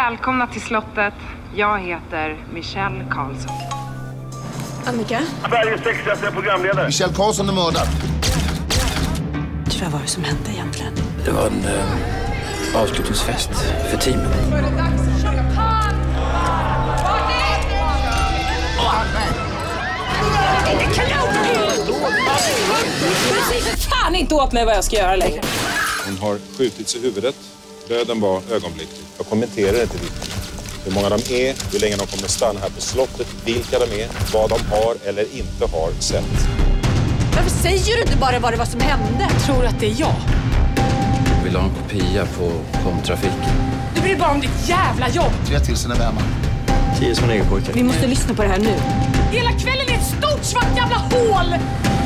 Välkomna till slottet. Jag heter Michelle Karlsson. Annika? Sveriges sexigaste programledare. Michelle Karlsson är mördad. Vad var det som hände egentligen? Det var en avslutningsfest för teamet. Säg för fan inte åt mig vad jag ska göra längre. Hon har skjutits i huvudet. Döden var ögonblicklig. Jag kommenterar inte hur många de är, hur länge de kommer stanna här på slottet, vilka de är, vad de har eller inte har sett. Varför säger du inte bara vad det var som hände? Tror att det är jag? Jag vill ha en kopia på komtrafiken. Du bryr bara om ditt jävla jobb. 3 till sina vänner. 10 som en egen pojke. Vi måste lyssna på det här nu. Hela kvällen är ett stort svart jävla hål!